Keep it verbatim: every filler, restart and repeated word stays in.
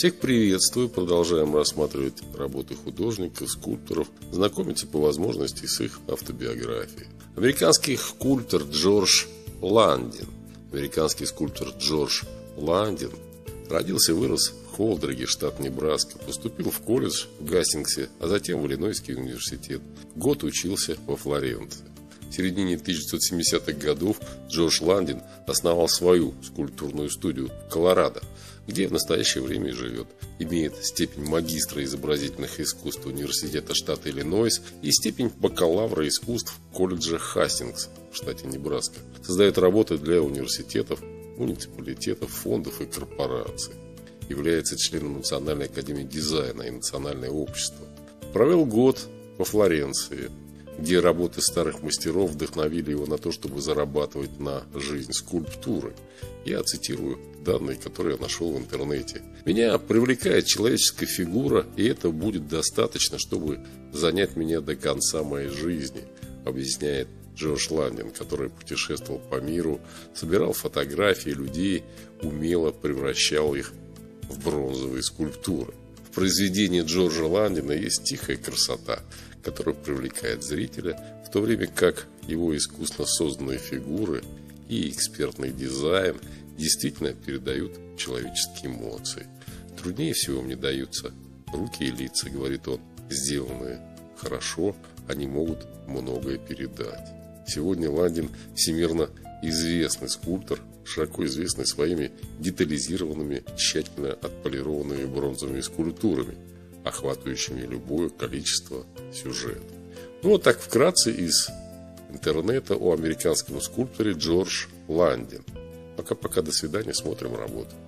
Всех приветствую, продолжаем рассматривать работы художников, скульпторов, знакомиться по возможности с их автобиографией. Американский скульптор Джордж Ландин. Американский скульптор Джордж Ландин родился и вырос в Холдриге, штат Небраска. Поступил в колледж в Гастингсе, а затем в Иллинойский университет. Год учился во Флоренции. В середине тысяча девятьсот семидесятых годов Джордж Ландин основал свою скульптурную студию в Колорадо, где в настоящее время и живет. Имеет степень магистра изобразительных искусств университета штата Иллинойс и степень бакалавра искусств колледжа Хастингс в штате Небраска. Создает работы для университетов, муниципалитетов, фондов и корпораций. Является членом Национальной академии дизайна и Национального общества. Провел год во Флоренции, где работы старых мастеров вдохновили его на то, чтобы зарабатывать на жизнь скульптурой. Я цитирую данные, которые я нашел в интернете. «Меня привлекает человеческая фигура, и это будет достаточно, чтобы занять меня до конца моей жизни», объясняет Джордж Ландин, который путешествовал по миру, собирал фотографии людей, умело превращал их в бронзовые скульптуры. В произведении Джорджа Ландина есть тихая красота, которая привлекает зрителя, в то время как его искусно созданные фигуры и экспертный дизайн действительно передают человеческие эмоции. Труднее всего мне даются руки и лица, говорит он, сделанные хорошо, они могут многое передать. Сегодня Ландин всемирно известный скульптор, широко известный своими детализированными, тщательно отполированными бронзовыми скульптурами, охватывающими любое количество сюжетов. Ну вот так вкратце из интернета о американском скульпторе Джордж Ландин. Пока-пока, до свидания, смотрим работу.